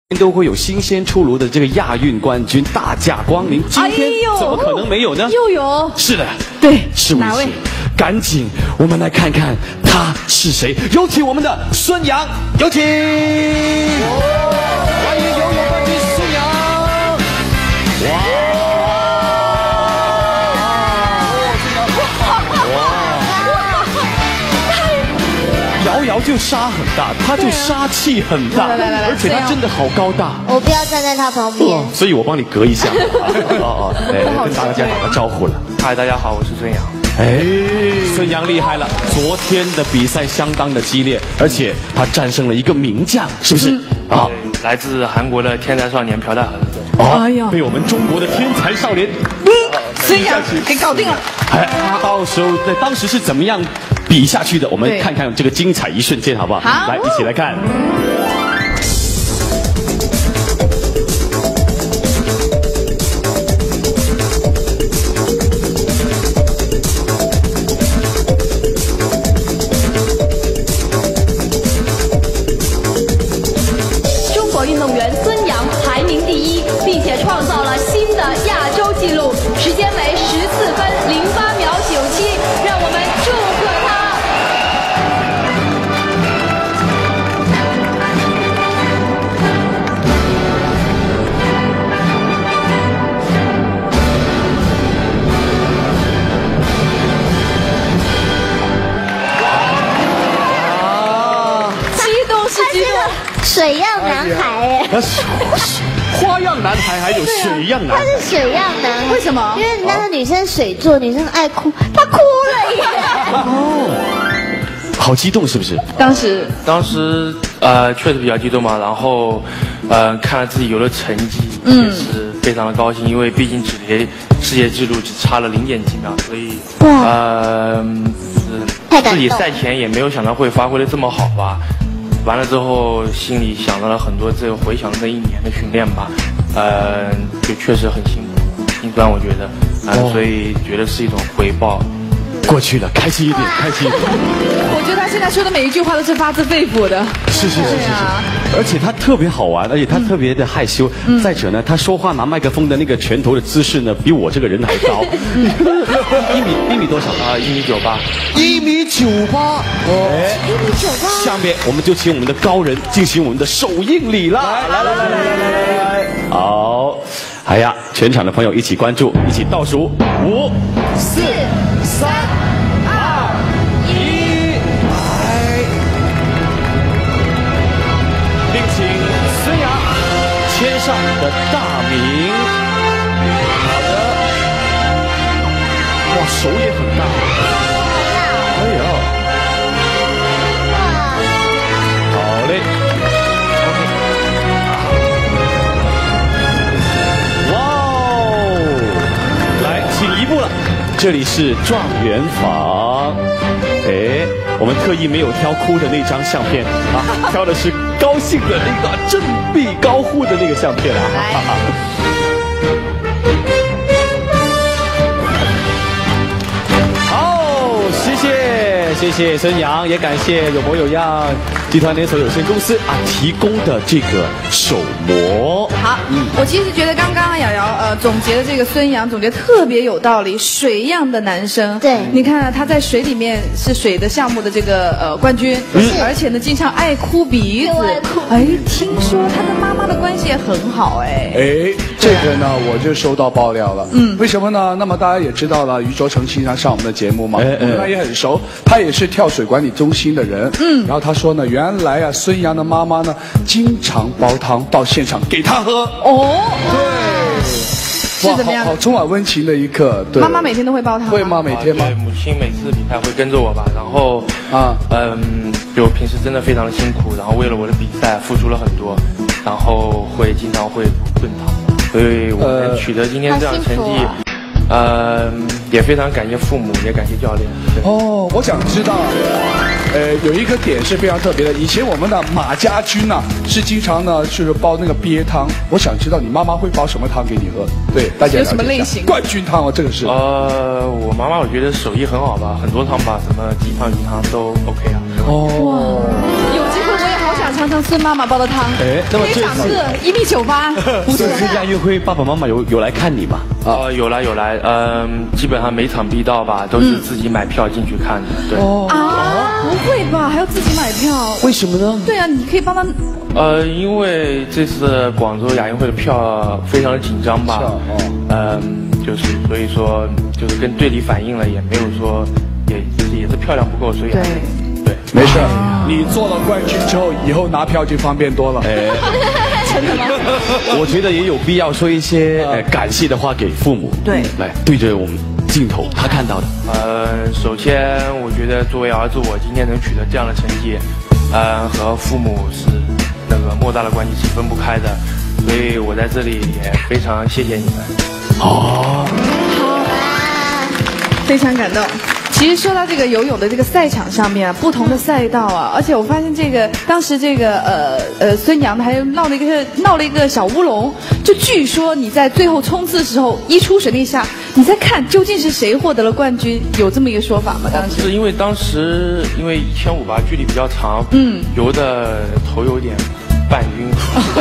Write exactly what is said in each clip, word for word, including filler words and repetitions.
都会有新鲜出炉的这个亚运冠军大驾光临，今天怎么可能没有呢？ 又有， 是的， 对， 是哪位？ 赶紧，我们来看看他是谁。有请我们的孙杨，有请，欢迎游泳冠军孙杨。哇！瑶瑶就杀很大，他就杀气很大，而且他真的好高大。 我不要站在他旁边， 所以我帮你隔一下。哦哦，哎，跟大家打个招呼了。 嗨，大家好，我是孙杨。 哎，孙杨厉害了！昨天的比赛相当的激烈，而且他战胜了一个名将，是不是？啊， 来自韩国的天才少年朴泰恒。 哦，哎呀，被我们中国的天才少年孙杨给搞定了。 哎，到时候在当时是怎么样比下去的？我们看看这个精彩一瞬间，好不好？ 好， 来一起来看。 中国运动员孙杨排名第一，并且创造了新的亚洲纪录，时间为十四分零八秒九七，让我们祝贺他。 激动是激动， 水样男孩哎， 花样男孩还有水样男孩， 他是水样男孩， 为什么？ 因为那个女生水做，女生爱哭，她哭了耶。 哦，好激动是不是？ 当时当时呃确实比较激动嘛，然后呃看了自己游的成绩，也是非常的高兴，因为毕竟距离世界纪录只差了零点几秒，所以呃太感动自己赛前也没有想到会发挥的这么好吧。完了之后，心里想到了很多，这回想那一年的训练吧，呃，就确实很辛苦、心酸，我觉得，啊、呃， 哦、 所以觉得是一种回报。 过去了，开心一点，开心一点。 我觉得他现在说的每一句话都是发自肺腑的。 是是是是是，而且他特别好玩，而且他特别的害羞。嗯、再者呢，他说话拿麦克风的那个拳头的姿势呢，比我这个人还高。一米一米多少啊？一米九八。 一米九八。 哦，一米九八。 下面我们就请我们的高人进行我们的首映礼了。来来来来来来来来。好，哎呀，全场的朋友一起关注，一起倒数五、四、三。并请孙杨签上你的大名。好的，哇，手也很大。哎呀，好嘞。哇哦，来，请移步了。这里是状元坊。哎，我们特意没有挑哭的那张相片啊，挑的是高兴的那个振臂高呼的那个相片啊。哈哈。好，谢谢谢谢孙杨，也感谢有模有样集团连锁有限公司啊提供的这个手模。 好，嗯，我其实觉得刚刚瑶瑶呃总结的这个孙杨总结特别有道理，水样的男生。 对， 你看他在水里面是水的项目的这个呃冠军， 嗯、 而且呢经常爱哭鼻子。哎，听说他跟妈妈的关系也很好哎。 哎，这个呢我就收到爆料了。嗯，为什么呢？那么大家也知道了，余卓成经常上我们的节目嘛，哎哎我跟他也很熟，他也是跳水管理中心的人。嗯，然后他说呢，原来啊孙杨的妈妈呢经常煲汤到现场给他喝。 哦， 对， 是怎么样？ 好充满温情的一刻。对， 妈妈每天都会煲汤吗？ 会吗？每天吗？ 对，母亲每次比赛会跟着我吧，然后啊， 嗯，就平时真的非常的辛苦，然后为了我的比赛付出了很多，然后会经常会炖汤，所以我能取得今天这样的成绩。呃，也非常感谢父母，也感谢教练。 哦，我想知道，呃，有一个点是非常特别的。以前我们的马家军呢、啊，是经常呢就是煲那个鳖汤。我想知道你妈妈会煲什么汤给你喝？对，大家了解一下。 有什么类型？ 冠军汤哦，这个是。 呃，我妈妈我觉得手艺很好吧，很多汤吧，什么鸡汤、鱼汤都 OK 啊。 哦。 有机会我也好想尝尝孙妈妈煲的汤。 哎，那么这长个一米九八，不是？ 这次亚运会爸爸妈妈有有来看你吗？ 啊，有来有来，嗯，基本上每场必到吧，都是自己买票进去看的。对。 哦啊，不会吧？还要自己买票？ 为什么呢？ 对啊，你可以帮他。 呃，因为这次广州亚运会的票非常的紧张吧，嗯，就是所以说就是跟队里反映了，也没有说，也就是也是漂亮不够，所以对对， 没事，你做了冠军之后，以后拿票就方便多了。 真的吗？ 我觉得也有必要说一些呃感谢的话给父母。 对， 来对着我们镜头，他看到的。 呃，首先我觉得作为儿子，我今天能取得这样的成绩，呃，和父母是那个莫大的关系是分不开的，所以我在这里也非常谢谢你们。 哦， 好，非常感动。其实说到这个游泳的这个赛场上面啊，不同的赛道啊，而且我发现这个当时这个呃呃孙杨还闹了一个闹了一个小乌龙，就据说你在最后冲刺的时候一出水那一下，你在看究竟是谁获得了冠军，有这么一个说法吗？当时是因为当时因为一千五吧，距离比较长，嗯，游的头有点半晕，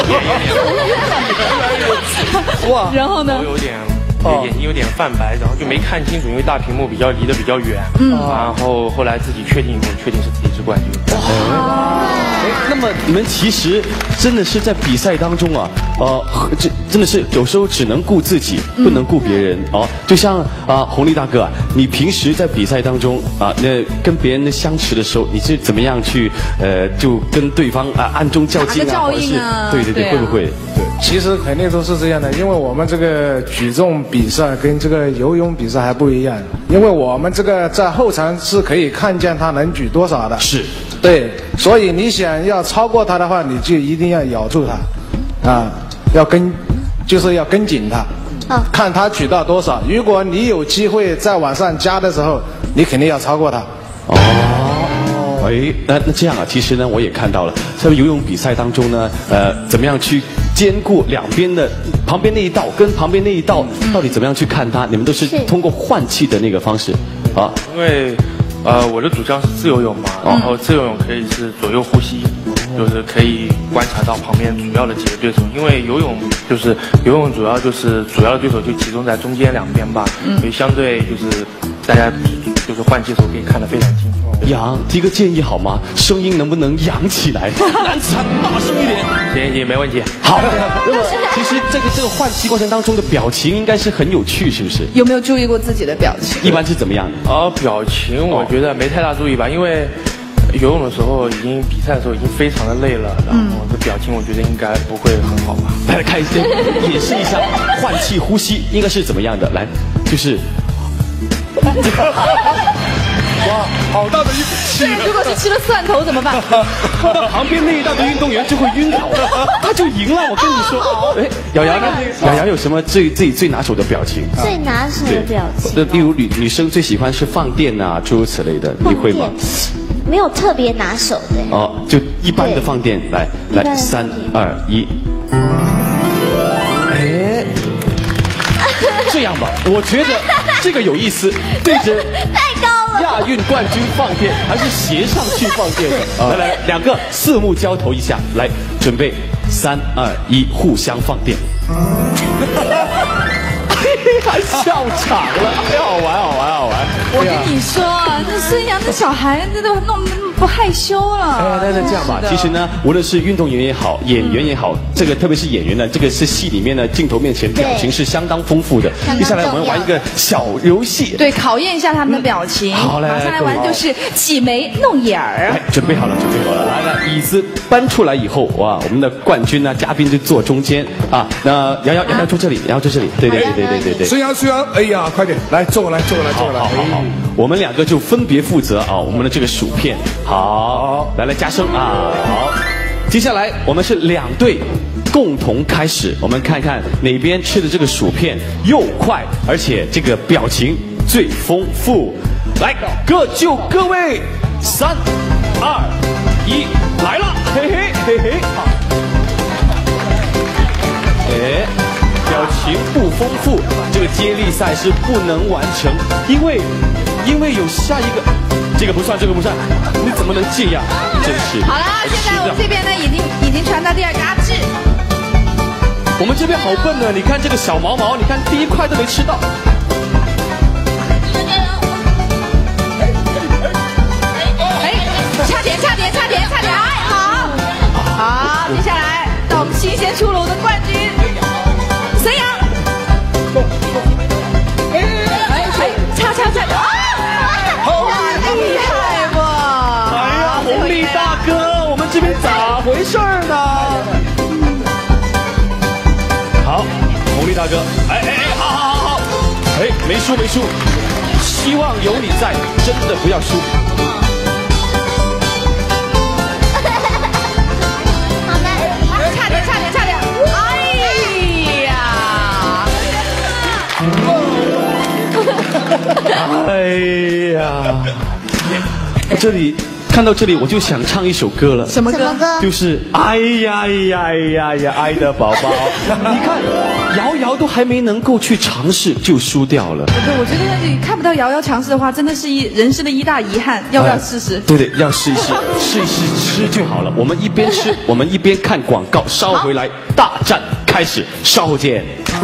哇，然后呢？ 头有点。眼睛有点泛白，然后就没看清楚，因为大屏幕比较离得比较远。嗯，然后后来自己确定以后，确定是自己是冠军。哇！ 哎，那么你们其实真的是在比赛当中啊，呃，这真的是有时候只能顾自己，不能顾别人哦。就像啊，红利大哥啊，你平时在比赛当中啊，那跟别人相持的时候，你是怎么样去呃，就跟对方啊暗中较劲啊，或者是对对对，会不会？ 对，其实肯定都是这样的，因为我们这个举重比赛跟这个游泳比赛还不一样，因为我们这个在后场是可以看见他能举多少的， 是， 对，所以你想要超过他的话，你就一定要咬住他，啊，要跟，就是要跟紧他，啊，看他举到多少。如果你有机会再往上加的时候，你肯定要超过他。 哦。哎，那那这样啊，其实呢，我也看到了，在游泳比赛当中呢，呃，怎么样去兼顾两边的旁边那一道跟旁边那一道，到底怎么样去看它？你们都是通过换气的那个方式，啊？ 因为，呃，我的主项是自由泳嘛，然后自由泳可以是左右呼吸，就是可以观察到旁边主要的几个对手。因为游泳就是游泳主要就是主要的对手就集中在中间两边吧，所以相对就是大家就是换气的时候可以看得非常清楚。 杨，提个建议好吗？声音能不能扬起来？男子汉大声一点。 行行，没问题。 好。那么，其实这个这个换气过程当中的表情应该是很有趣，是不是？ 有没有注意过自己的表情？ 一般是怎么样的？ 啊，表情我觉得没太大注意吧，因为游泳的时候已经比赛的时候已经非常的累了，然后这表情我觉得应该不会很好吧。 来看一下，演示一下换气呼吸应该是怎么样的？来，就是。 哇，好大的一股气！ 如果是吃了蒜头怎么办？ 旁边那一道的运动员就会晕倒，他就赢了。我跟你说，哎，瑶瑶呢？瑶瑶有什么最自己最拿手的表情？ 最拿手的表情？ 那例如女女生最喜欢是放电啊，诸如此类的，你会吗？ 没有特别拿手的。 哦，就一般的放电，来来，三二一。哎，这样吧，我觉得这个有意思，对着太高了。 亚运冠军放电，还是斜上去放电？来来，两个四目交投一下，来，准备，三二一，互相放电。还笑场了，好玩好玩好玩！ 我跟你说啊，那孙杨这小孩这都弄不害羞了。 哎，那那这样吧，其实呢，无论是运动员也好，演员也好，这个特别是演员呢，这个是戏里面呢，镜头面前表情是相当丰富的。接下来我们玩一个小游戏， 对，考验一下他们的表情。好嘞，马上来玩就是挤眉弄眼儿。 哎，准备好了，准备好了，来来，椅子搬出来以后，哇，我们的冠军呢，嘉宾就坐中间啊。那瑶瑶瑶瑶坐这里，瑶瑶坐这里，对对对对对对对。 孙杨孙杨，哎呀，快点来坐过来坐过来坐过来。 好好好，我们两个就分别负责啊，我们的这个薯片。好，来来加声啊，好。接下来我们是两队共同开始，我们看看哪边吃的这个薯片又快，而且这个表情最丰富。来，各就各位，三二一，来了，嘿嘿嘿嘿，好。哎。表情不丰富，这个接力赛是不能完成，因为，因为有下一个。 这个不算，这个不算，你怎么能这样？真是。 好了，现在我们这边呢，已经已经传到第二个阿志。 我们这边好笨呢，你看这个小毛毛，你看第一块都没吃到。 哎，差点，差点，差点，差点，哎，好，好，接下来到我们新鲜出炉的冠军孙杨。哎哎，差差差点，啊！哇，厉害不？ 哎呀，红利大哥，我们这边咋回事呢？好，红利大哥，哎哎哎，好好好好，哎，没输没输，希望有你在，真的不要输。 好的， 差点差点差点，哎呀！ 哎呀，我这里看到这里我就想唱一首歌了。 什么歌？ 什么歌？ 就是哎呀哎呀哎呀呀，爱的宝宝。你看，瑶瑶都还没能够去尝试就输掉了。 对，我觉得你看不到瑶瑶尝试的话，真的是一人生的一大遗憾。要不要试试？ 哎、对对，要试一试，试一试吃就好了。我们一边吃，我们一边看广告，稍后回来，大战开始，稍后见。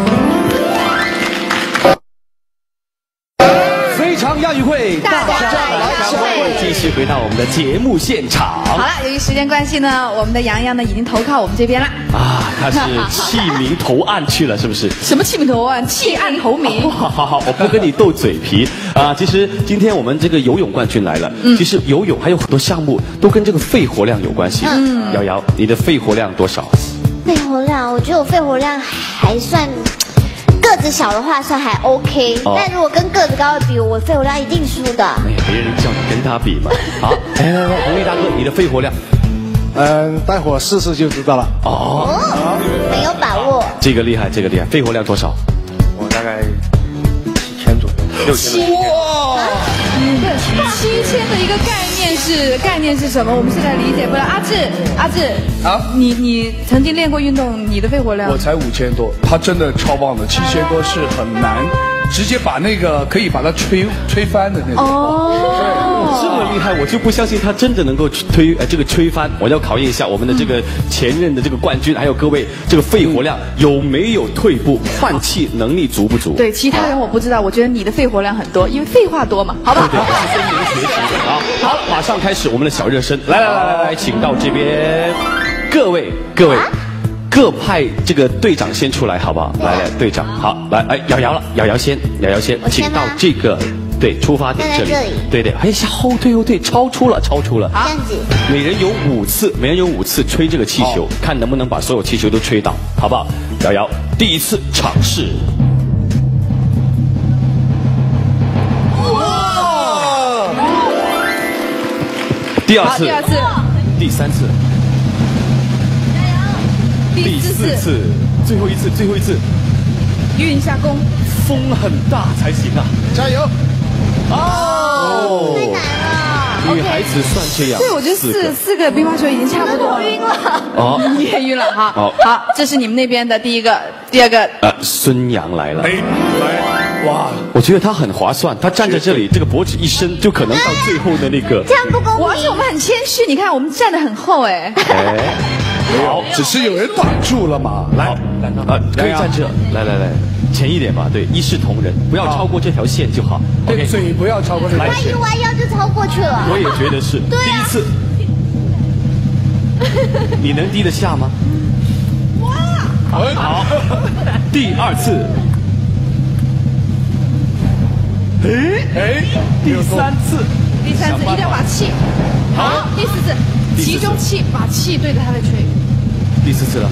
非常亚运会， 大家来开会， 继续回到我们的节目现场。 好了，由于时间关系呢，我们的洋洋呢已经投靠我们这边了。 啊，他是弃民投案去了，是不是？ 什么弃民投案？弃暗投明。 好好好，我不跟你斗嘴皮啊。其实今天我们这个游泳冠军来了。嗯。其实游泳还有很多项目都跟这个肺活量有关系。嗯。瑶瑶，你的肺活量多少？ 肺活量，我觉得我肺活量还算。个子小的话算还 OK，、哦、但如果跟个子高的比，我肺活量一定输的。 哎呀，没人叫你跟他比嘛。好，来来来，红利大哥，你的肺活量？ 嗯，待会儿试试就知道了。 哦，哦没有把握。 这个厉害，这个厉害，肺活量多少？ 我大概七千左右，六千。 哇！对，七千的一个概念是概念是什么？我们现在理解不了。阿志，阿志，啊，你你曾经练过运动，你的肺活量？ 我才五千多，他真的超棒的，七千多是很难，直接把那个可以把它吹吹翻的那种。 哦，这么厉害，我就不相信他真的能够推呃这个吹翻。我要考验一下我们的这个前任的这个冠军，还有各位这个肺活量有没有退步，换气能力足不足？ 对，其他人我不知道，我觉得你的肺活量很多，因为废话多嘛，好吧？ 对对，是跟您学习的啊。好，马上开始我们的小热身，来来来来来，请到这边，各位各位。各派这个队长先出来，好不好？来来，队长，好，来，哎，瑶瑶了，瑶瑶先，瑶瑶先，请到这个对出发点这里，对对，哎，向后退后退，超出了，超出了， 这样子， 每人有五次，每人有五次吹这个气球，看能不能把所有气球都吹倒，好不好？瑶瑶，第一次尝试。哇！第二次， 第二次， 第三次。第四次，最后一次，最后一次， 运一下弓， 风很大才行啊！ 加油！ 哦， 太难了。 女孩子算这样。 对，我觉得四四个乒乓球已经差不多了。 晕了。 哦， 你也晕了哈。 好， 好，这是你们那边的第一个，第二个。 呃，孙杨来了。 哎，来，哇！ 我觉得他很划算，他站在这里，这个脖子一伸，就可能到最后的那个。 这样不公平。 而且我们很谦虚，你看我们站得很厚哎。 哎。 好，只是有人挡住了嘛。来， 来，啊，可以站这，来来来，前一点吧，对，一视同仁，不要超过这条线就好。 对，嘴不要超过这条线。 弯一弯腰就超过去了。 我也觉得是。第一次，你能低得下吗？哇！好，第二次。哎哎，第三次。 第三次一定要把气。好，第四次。集中气，把气对着他的吹。 第四次了。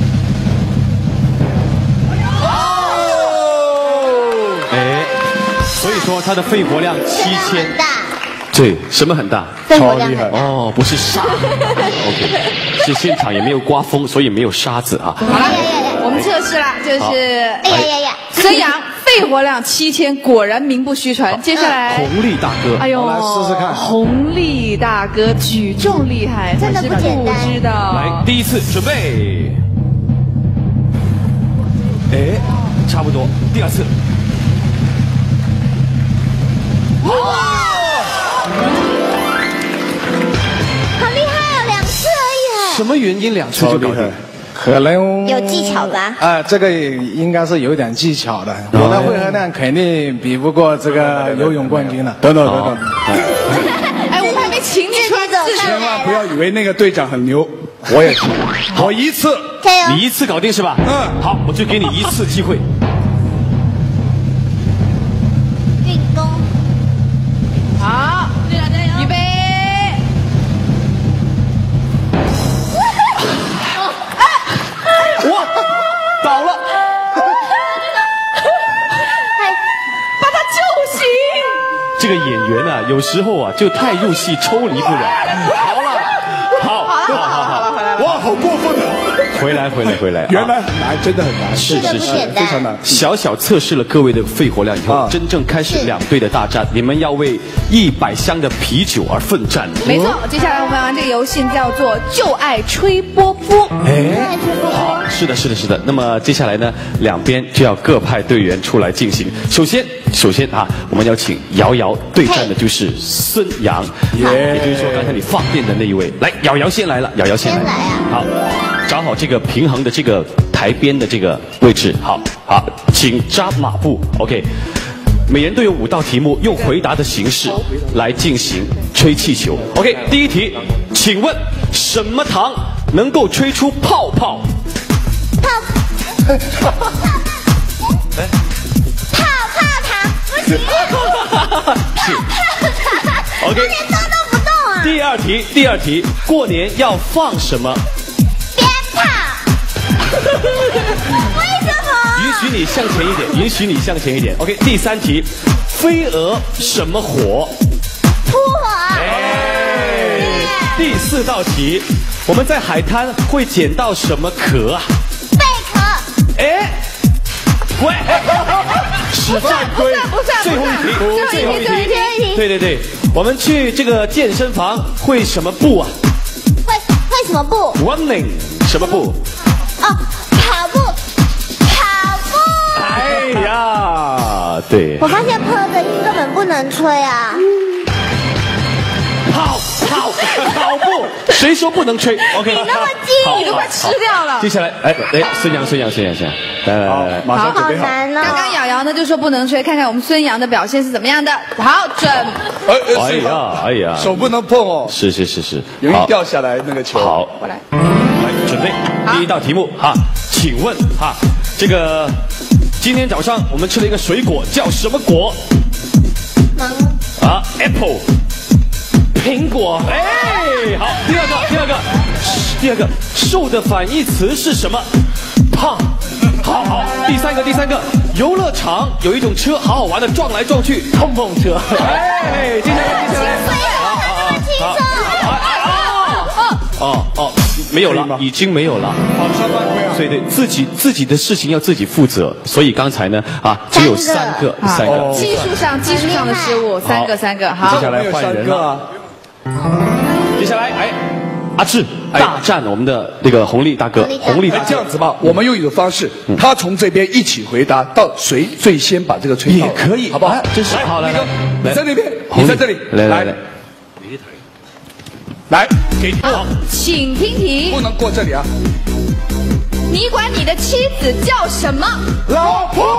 哦！哎，所以说他的肺活量七千。 大。 对，什么很大？ 超厉害哦，不是沙。OK， 是现场也没有刮风，所以没有沙子啊。 好了，我们测试了，就是哎呀呀呀， 孙杨肺活量七千，果然名不虚传。接下来， 红利大哥， 哎呦， 来试试看。 红利大哥举重厉害， 真的不简单。 不知道。 来，第一次准备。哎，差不多。第二次。哇！ 什么原因两次就搞定？ 可能有技巧吧？ 啊，这个应该是有点技巧的。我的肺活量肯定比不过这个游泳冠军了。 等等等等， 哎，我们还没请你出来， 千万不要以为那个队长很牛，我也是，我一次， 你一次搞定是吧？嗯，好，我就给你一次机会。 运功。 好，预备。 哇，倒了！ 把他救醒。 这个演员啊，有时候啊就太入戏，抽离不了。好了，好，好，好，好， 哇，好过分啊！ 回来，回来，回来！ 原来难，真的很难， 是是是， 非常难。 小小测试了各位的肺活量以后，真正开始两队的大战，你们要为一百箱的啤酒而奋战。 没错，接下来我们玩这个游戏叫做“就爱吹波波”。 哎，好，是的，是的，是的。那么接下来呢，两边就要各派队员出来进行。首先，首先啊，我们要请瑶瑶对战的就是孙杨，也就是说刚才你放电的那一位。来，瑶瑶先来了，瑶瑶先来。 先来啊！ 好，找好这个平衡的这个台边的这个位置。好，好，请扎马步。OK。每人都有五道题目，用回答的形式来进行吹气球。OK， 第一题，请问什么糖能够吹出泡泡？ 泡泡泡糖不行，泡泡糖 OK， 连动都不动啊。 第二题，第二题，过年要放什么？ 鞭炮。为什么？ 允许你向前一点，允许你向前一点。OK， 第三题，飞蛾什么火？ 扑火。 哎，第四道题，我们在海滩会捡到什么壳啊？ 贝壳。 哎，喂，史上规， 不算， 最后一题， 最后一题， 最后一题。 对对对，我们去这个健身房会什么步啊？ 会会什么步 ？Running 什么步？ 哦，跑步，跑步。 哎呀，对。 我发现坡的音根本不能吹啊。 跑跑跑步，谁说不能吹 ？OK， 你那么近， 你都快吃掉了。 接下来，哎哎，孙杨，孙杨，孙杨，孙杨，来来来来， 马上准备好。 好难哦。 刚刚瑶瑶呢就说不能吹，看看我们孙杨的表现是怎么样的。好，准。 哎呀，哎呀， 手不能碰哦， 是是是是， 容易掉下来那个球。 好， 过来， 来准备第一道题目哈，请问哈，这个今天早上我们吃了一个水果，叫什么果？啊 ，apple。苹果，哎，好，第二个，第二个，第二个，瘦的反义词是什么？胖，好好，第三个，第三个，游乐场有一种车，好好玩的，撞来撞去，碰碰车，哎，接下来，接下来， 好好好， 哦哦哦，没有了，已经没有了。 好，上半规啊。 所以对自己自己的事情要自己负责，所以刚才呢啊只有三个三个技术上技术上的失误，三个三个，好， 接下来换人了。接下来，哎，阿志大战我们的那个红利大哥，红利大哥。 这样子吧，我们用一种方式，他从这边一起回答，到谁最先把这个吹到也可以， 好不好？ 真是好，来来， 你在那边，你在这里， 来来来， 来给好，请听题， 不能过这里啊。 你管你的妻子叫什么？ 老婆。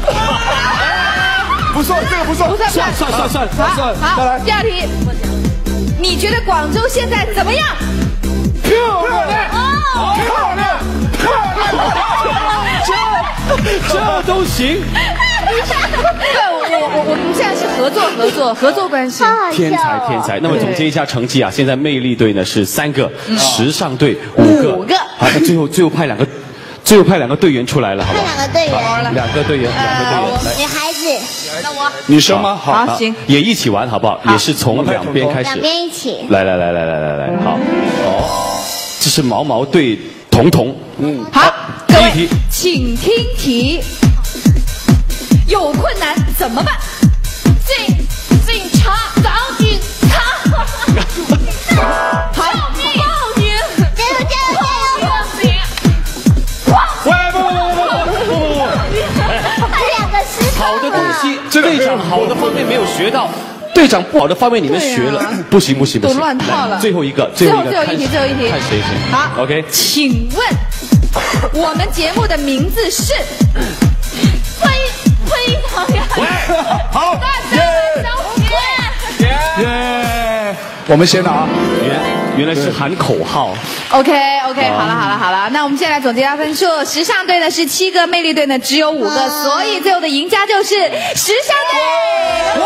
不算，这个不算， 不算， 算算算算好，好，第二题，你觉得广州现在怎么样？ 漂亮，漂亮，漂亮，这这都行。 对，我我我们现在是合作合作合作关系。 天才天才。那么总结一下成绩啊，现在魅力队呢是三个，时尚队五个， 五个。 好，那最后最后派两个。最后派两个队员出来了，好吧？ 派两个队员， 两个队员，两个队员，来， 女孩子， 那我女生吗？好， 好，行， 也一起玩，好不好？也是从两边开始， 两边一起。 来来来来来来来，好，哦，这是毛毛对彤彤， 嗯，好， 第一题， 请听题，有困难怎么办？警警察找警察，好，报警， 加油加油加油！ 喂，不不不不不不不， 两个失控了。 好的东西，这一场好的方面没有学到， 队长不好的方面你们学了，不行不行不行， 都乱套了。 最后一个，最后最后一题，最后一题， 看谁谁。 好 ，OK， 请问我们节目的名字是？ 非非常呀！ 好， 大家小耶耶！我们先拿， 原原来是喊口号。 OK OK， 好了好了好了，那我们现在来总结一下分数。时尚队呢是七个，魅力队呢只有五个，所以最后的赢家就是时尚队。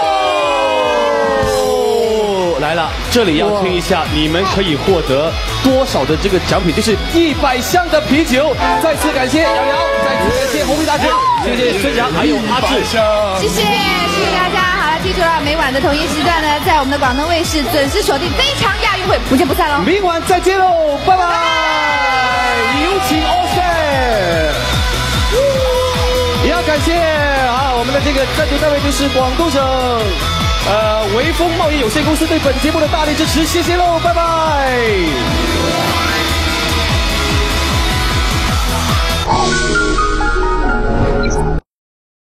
来了，这里要听一下，你们可以获得多少的这个奖品？就是一百箱的啤酒。再次感谢瑶瑶，再次感谢红皮大师，谢谢孙杨，还有阿志， 谢谢谢谢大家。好了，记住了，每晚的同一时段呢，在我们的广东卫视准时锁定《非常亚运会》，不见不散喽！ 明晚再见喽，拜拜！有请 Offset。也要感谢啊，我们的这个赞助单位就是广东省。呃，维丰贸易有限公司对本节目的大力支持，谢谢喽，拜拜。